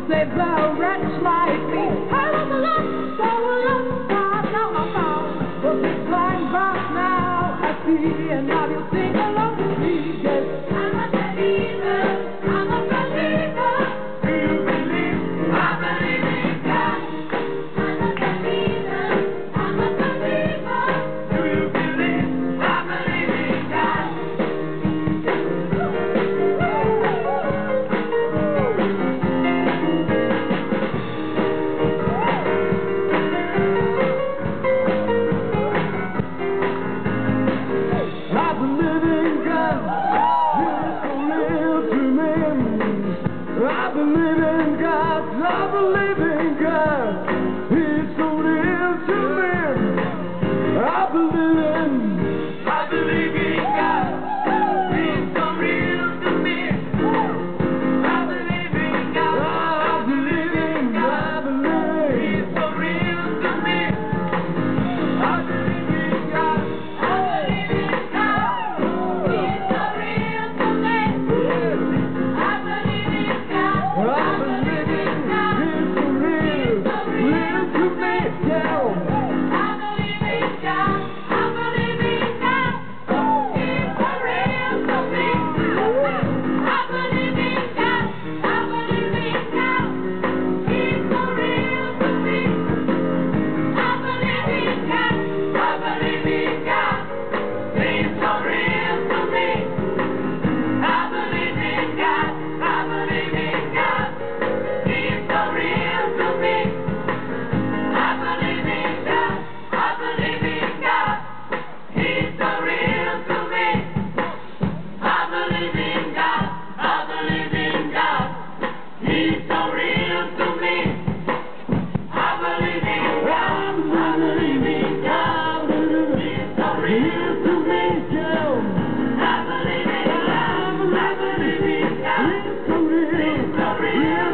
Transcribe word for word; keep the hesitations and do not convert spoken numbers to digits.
save a wretch like me. I was lost, so lost, but now I'm found. But this blind path now I see, and now you sing along with me. Yes, I'm a believer, I'm a believer. Do you believe? I believe in God. I'm a believer, I'm a believer. Do you believe? I believe in God. I believe in God, He's so real to me. I believe in God, I believe in God, He's so real to me. I believe in, I believe in God, He's so real to me. I believe in God, I believe in God, He's so real to me. I believe in God, I believe in God, He's so real to me. I believe in God, I believe in God, He's so real, real to me. Yeah. I believe in God, I believe in God, He's so real to me. I believe in God, I believe in God, He's so real to me. I believe in God, I believe in God, He's so real to me. I believe in God, I believe in God, He's so real to me. I believe in God, I believe in God, He's so real to me. I believe in God, I believe in God, He's so real to me. I believe in God, I believe in God, He's so real to me. I believe in God, I believe in God, He's so real, He's so real